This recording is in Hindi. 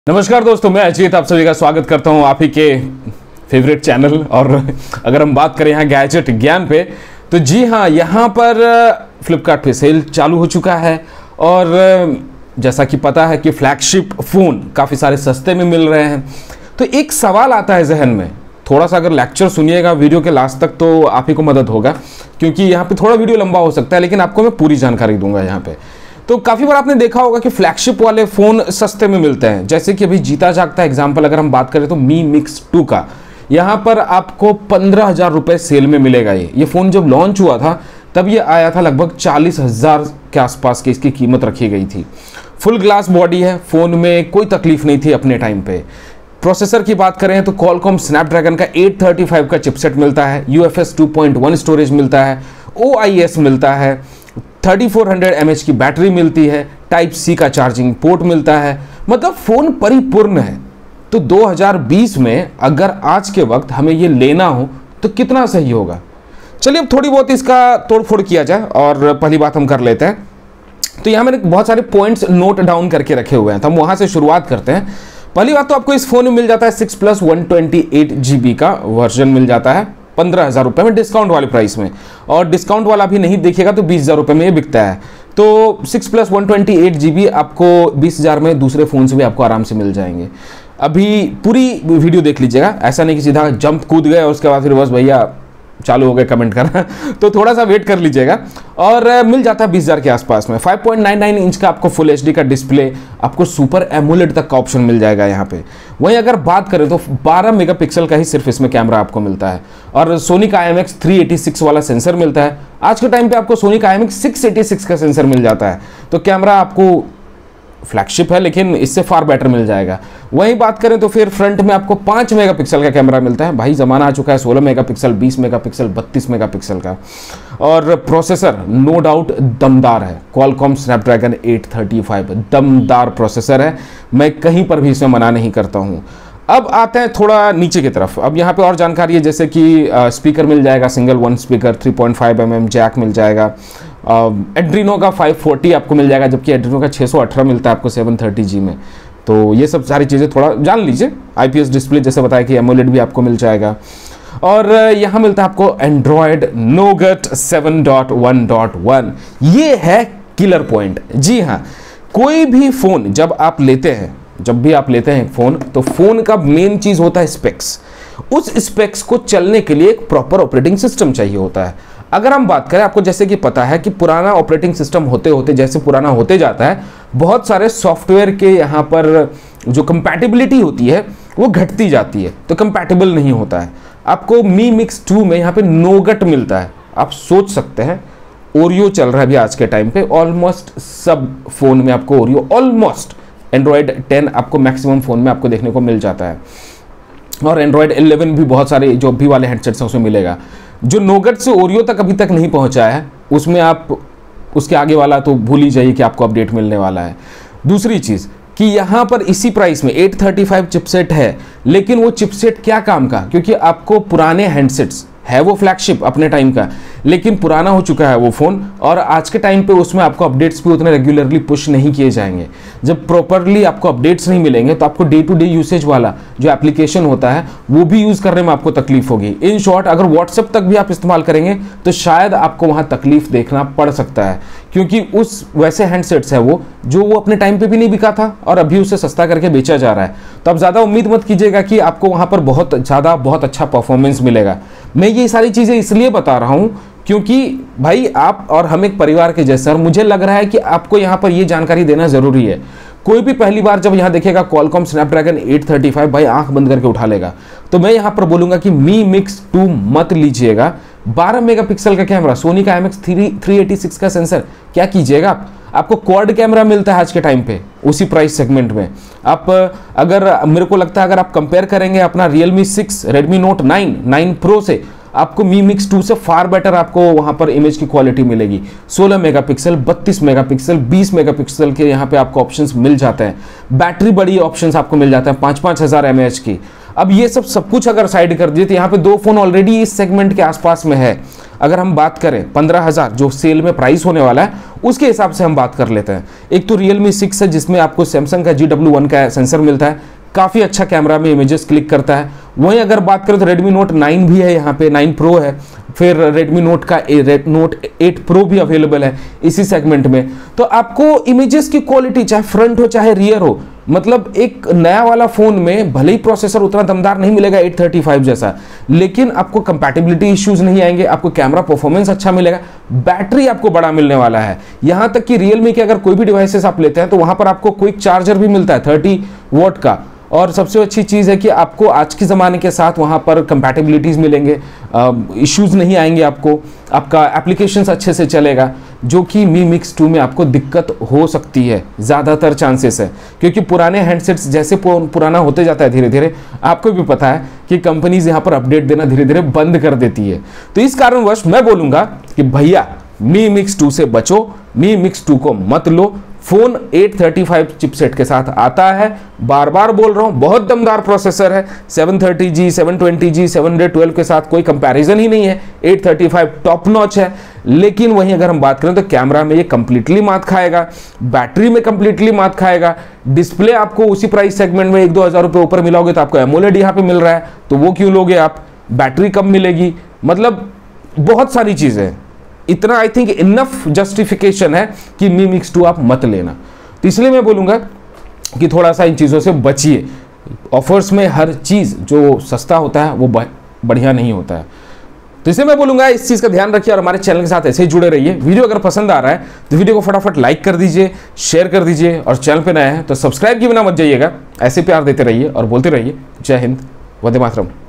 नमस्कार दोस्तों, मैं अजीत आप सभी का स्वागत करता हूं आप ही के फेवरेट चैनल। और अगर हम बात करें यहाँ गैजेट ज्ञान पे, तो जी हाँ, यहाँ पर फ्लिपकार्ट पे सेल चालू हो चुका है। और जैसा कि पता है कि फ्लैगशिप फ़ोन काफ़ी सारे सस्ते में मिल रहे हैं। तो एक सवाल आता है जहन में, थोड़ा सा अगर लेक्चर सुनिएगा वीडियो के लास्ट तक तो आप ही को मदद होगा, क्योंकि यहाँ पे थोड़ा वीडियो लंबा हो सकता है, लेकिन आपको मैं पूरी जानकारी दूंगा यहाँ पे। तो काफ़ी बार आपने देखा होगा कि फ्लैगशिप वाले फ़ोन सस्ते में मिलते हैं। जैसे कि अभी जीता जागता एग्जाम्पल अगर हम बात करें तो मी मिक्स 2 का, यहाँ पर आपको 15,000 रुपये सेल में मिलेगा। ये फ़ोन जब लॉन्च हुआ था तब ये आया था लगभग 40,000 के आसपास की इसकी कीमत रखी गई थी। फुल ग्लास बॉडी है, फ़ोन में कोई तकलीफ नहीं थी अपने टाइम पे। प्रोसेसर की बात करें तो Qualcomm स्नैपड्रैगन का 835 का चिपसेट मिलता है, UFS 2.1 स्टोरेज मिलता है, OIS मिलता है, 3400 mAh की बैटरी मिलती है, टाइप सी का चार्जिंग पोर्ट मिलता है। मतलब फ़ोन परिपूर्ण है। तो 2020 में अगर आज के वक्त हमें ये लेना हो तो कितना सही होगा। चलिए अब थोड़ी बहुत इसका तोड़फोड़ किया जाए और पहली बात हम कर लेते हैं। तो यहाँ मैंने बहुत सारे पॉइंट्स नोट डाउन करके रखे हुए हैं, तो हम वहाँ से शुरुआत करते हैं। पहली बात तो आपको इस फ़ोन में मिल जाता है 6+ 128 GB का वर्जन मिल जाता है 15,000 रुपये में, डिस्काउंट वाले प्राइस में। और डिस्काउंट वाला भी नहीं देखिएगा तो 20,000 रुपये में ये बिकता है। तो 6+ 128 GB आपको 20,000 में दूसरे फ़ोन से भी आपको आराम से मिल जाएंगे। अभी पूरी वीडियो देख लीजिएगा, ऐसा नहीं कि सीधा जंप कूद गए और उसके बाद फिर बस भैया चालू हो गए कमेंट करना तो थोड़ा सा वेट कर लीजिएगा। और मिल जाता है 20,000 के आसपास में। 5.99 इंच का आपको फुल HD का डिस्प्ले, आपको सुपर एमोलेड तक का ऑप्शन मिल जाएगा यहाँ पे। वहीं अगर बात करें तो 12 मेगापिक्सल का ही सिर्फ इसमें कैमरा आपको मिलता है, और सोनी का IMX 386 वाला सेंसर मिलता है। आज के टाइम पे आपको सोनी का IMX 686 का सेंसर मिल जाता है। तो कैमरा आपको फ्लैगशिप है लेकिन इससे फार बेटर मिल जाएगा। वहीं बात करें तो फिर फ्रंट में आपको 5 मेगापिक्सल का कैमरा मिलता है। भाई ज़माना आ चुका है 16 मेगापिक्सल, 20 मेगापिक्सल, 32 मेगापिक्सल का। और प्रोसेसर नो डाउट दमदार है, Qualcomm स्नैपड्रैगन 835 दमदार प्रोसेसर है, मैं कहीं पर भी इसमें मना नहीं करता हूँ। अब आते हैं थोड़ा नीचे की तरफ। अब यहाँ पे और जानकारी है, जैसे कि स्पीकर मिल जाएगा, सिंगल 1 स्पीकर, 3.5 mm जैक मिल जाएगा। एड्रीनो का 540 आपको मिल जाएगा, जबकि एड्रीनो का 618 मिलता है आपको 730G में। तो ये सब सारी चीज़ें थोड़ा जान लीजिए। IPS डिस्प्ले जैसे बताया कि एमोलेड भी आपको मिल जाएगा। और यहाँ मिलता है आपको एंड्रॉयड Nougat 7.1.1। ये है किलर पॉइंट। जी हाँ, कोई भी फ़ोन जब आप लेते हैं, जब भी आप लेते हैं फ़ोन, तो फ़ोन का मेन चीज़ होता है स्पेक्स। उस स्पेक्स को चलने के लिए एक प्रॉपर ऑपरेटिंग सिस्टम चाहिए होता है। अगर हम बात करें, आपको जैसे कि पता है कि पुराना ऑपरेटिंग सिस्टम होते होते जैसे पुराना होते जाता है, बहुत सारे सॉफ्टवेयर के यहाँ पर जो कंपैटिबिलिटी होती है वो घटती जाती है, तो कंपैटिबल नहीं होता है। आपको मी मिक्स 2 में यहाँ पे Nougat मिलता है। आप सोच सकते हैं, ओरियो चल रहा है अभी आज के टाइम पे, ऑलमोस्ट सब फ़ोन में आपको ओरियो, ऑलमोस्ट एंड्रॉयड 10 आपको मैक्सिमम फ़ोन में आपको देखने को मिल जाता है। और एंड्रॉयड 11 भी बहुत सारे जो भी वाले हैंडसेट्स हैं उसमें मिलेगा। जो Nougat से ओरियो तक अभी तक नहीं पहुंचा है, उसमें आप उसके आगे वाला तो भूल ही जाइए कि आपको अपडेट मिलने वाला है। दूसरी चीज़ कि यहाँ पर इसी प्राइस में 835 चिपसेट है, लेकिन वो चिपसेट क्या काम का, क्योंकि आपको पुराने हैंडसेट्स है, वो फ्लैगशिप अपने टाइम का, लेकिन पुराना हो चुका है वो फ़ोन, और आज के टाइम पे उसमें आपको अपडेट्स भी उतने रेगुलरली पुश नहीं किए जाएंगे। जब प्रॉपरली आपको अपडेट्स नहीं मिलेंगे तो आपको डे टू डे यूसेज वाला जो एप्लीकेशन होता है वो भी यूज़ करने में आपको तकलीफ होगी। इन शॉर्ट, अगर व्हाट्सएप तक भी आप इस्तेमाल करेंगे तो शायद आपको वहाँ तकलीफ देखना पड़ सकता है, क्योंकि उस वैसे हैंडसेट्स है वो जो वो अपने टाइम पे भी नहीं बिका था और अभी उसे सस्ता करके बेचा जा रहा है। तो आप ज़्यादा उम्मीद मत कीजिएगा कि आपको वहाँ पर बहुत अच्छा परफॉर्मेंस मिलेगा। मैं ये सारी चीज़ें इसलिए बता रहा हूँ क्योंकि भाई आप और हम एक परिवार के जैसे, और मुझे लग रहा है कि आपको यहाँ पर ये जानकारी देना ज़रूरी है। कोई भी पहली बार जब यहाँ देखेगा Qualcomm स्नैपड्रैगन 835, भाई आंख बंद करके उठा लेगा। तो मैं यहाँ पर बोलूँगा कि मी मिक्स 2 मत लीजिएगा। 12 मेगापिक्सल का कैमरा, सोनी का IMX 386 का सेंसर, क्या कीजिएगा आप। आपको क्वाड कैमरा मिलता है आज के टाइम पे उसी प्राइस सेगमेंट में। आप अगर, मेरे को लगता है अगर आप कंपेयर करेंगे अपना Realme 6, Redmi Note 9 Pro से, आपको मी मिक्स 2 से फार बेटर आपको वहाँ पर इमेज की क्वालिटी मिलेगी। 16 मेगापिक्सल, 32 मेगापिक्सल, 20 मेगापिक्सल के यहाँ पे आपको ऑप्शंस मिल जाते हैं। बैटरी बड़ी ऑप्शंस आपको मिल जाते हैं, 5-5 हज़ार mAh की। अब ये सब कुछ अगर साइड कर दिए तो यहाँ पे दो फोन ऑलरेडी इस सेगमेंट के आसपास में है। अगर हम बात करें 15,000 जो सेल में प्राइस होने वाला है उसके हिसाब से हम बात कर लेते हैं। एक तो Realme 6 है जिसमें आपको सैमसंग का GW1 का सेंसर मिलता है, काफ़ी अच्छा कैमरा में इमेजेस क्लिक करता है। वहीं अगर बात करें तो Redmi Note 9 भी है, यहाँ पे 9 Pro है, फिर Redmi Note का Note 8 Pro भी अवेलेबल है इसी सेगमेंट में। तो आपको इमेजेस की क्वालिटी चाहे फ्रंट हो चाहे रियर हो, मतलब एक नया वाला फोन में भले ही प्रोसेसर उतना दमदार नहीं मिलेगा 835 जैसा, लेकिन आपको कंपैटिबिलिटी इश्यूज नहीं आएंगे, आपको कैमरा परफॉर्मेंस अच्छा मिलेगा, बैटरी आपको बड़ा मिलने वाला है। यहां तक कि Realme के अगर कोई भी डिवाइसेस आप लेते हैं तो वहां पर आपको क्विक चार्जर भी मिलता है 30 वॉट का। और सबसे अच्छी चीज़ है कि आपको आज के ज़माने के साथ वहाँ पर कंपैटिबिलिटीज़ मिलेंगे, इश्यूज़ नहीं आएंगे, आपका एप्लीकेशंस अच्छे से चलेगा, जो कि Mi Mix 2 में आपको दिक्कत हो सकती है, ज़्यादातर चांसेस है, क्योंकि पुराने हैंडसेट्स जैसे पुराना होते जाता है धीरे धीरे, आपको भी पता है कि कंपनीज यहाँ पर अपडेट देना धीरे धीरे बंद कर देती है। तो इस कारणवश मैं बोलूँगा कि भैया Mi Mix 2 से बचो, Mi Mix 2 को मत लो। फोन 835 चिपसेट के साथ आता है, बार बार बोल रहा हूं, बहुत दमदार प्रोसेसर है, 730G 720G 712 के साथ कोई कंपैरिजन ही नहीं है, 835 टॉप नॉच है। लेकिन वहीं अगर हम बात करें तो कैमरा में ये कंप्लीटली मात खाएगा, बैटरी में कंप्लीटली मात खाएगा, डिस्प्ले आपको उसी प्राइस सेगमेंट में 1-2 हज़ार रुपये ऊपर मिलोगे तो आपको एमोलेड यहाँ पे मिल रहा है, तो वो क्यों लोगे आप, बैटरी कम मिलेगी, मतलब बहुत सारी चीज़ें, इतना आई थिंक इनफ जस्टिफिकेशन है कि Mi Mix 2 आप मत लेना। तो इसलिए मैं बोलूँगा कि थोड़ा सा इन चीज़ों से बचिए। ऑफर्स में हर चीज़ जो सस्ता होता है वो बढ़िया नहीं होता है। तो इसलिए मैं बोलूँगा इस चीज़ का ध्यान रखिए और हमारे चैनल के साथ ऐसे ही जुड़े रहिए। वीडियो अगर पसंद आ रहा है तो वीडियो को फटाफट लाइक कर दीजिए, शेयर कर दीजिए, और चैनल पर नए हैं तो सब्सक्राइब किए बिना मत जाइएगा। ऐसे प्यार देते रहिए और बोलते रहिए। जय हिंद, वंदे मातरम।